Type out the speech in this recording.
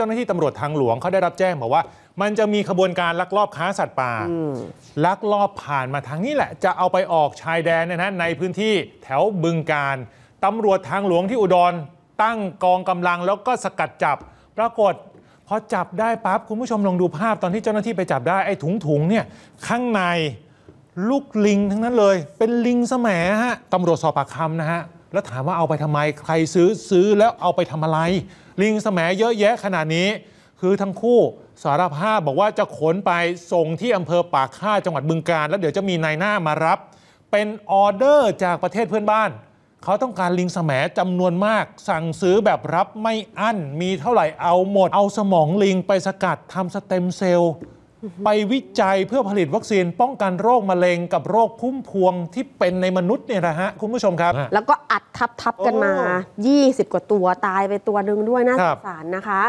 เจ้าหน้าที่ตำรวจทางหลวงเขาได้รับแจ้งบอกว่ามันจะมีขบวนการลักลอบค้าสัตว์ป่าลักลอบผ่านมาทางนี้แหละจะเอาไปออกชายแดนนะในพื้นที่แถวบึงกาฬตำรวจทางหลวงที่อุดรตั้งกองกำลังแล้วก็สกัดจับปรากฏพอจับได้ปั๊บคุณผู้ชมลองดูภาพตอนที่เจ้าหน้าที่ไปจับได้ไอ้ถุงเนี่ยข้างในลูกลิงทั้งนั้นเลยเป็นลิงแสมฮะตำรวจสอบปากคำนะฮะแล้วถามว่าเอาไปทำไมใครซื้อแล้วเอาไปทำอะไรลิงแสมเยอะแยะขนาดนี้คือทั้งคู่สารภาพบอกว่าจะขนไปส่งที่อำเภอปากฆ่าจังหวัดบึงกาฬแล้วเดี๋ยวจะมีนายหน้ามารับเป็นออเดอร์จากประเทศเพื่อนบ้านเขาต้องการลิงแสมจำนวนมากสั่งซื้อแบบรับไม่อั้นมีเท่าไหร่เอาหมดเอาสมองลิงไปสกัดทำสเต็มเซลล์ไปวิจัยเพื่อผลิตวัคซีนป้องกันโรคมะเร็งกับโรคพุ่มพวงที่เป็นในมนุษย์เนี่ยนะฮะคุณผู้ชมครับแล้วก็อัดทับกันมา20 กว่าตัวตายไปตัวนึงด้วยน่าสงสารนะคะ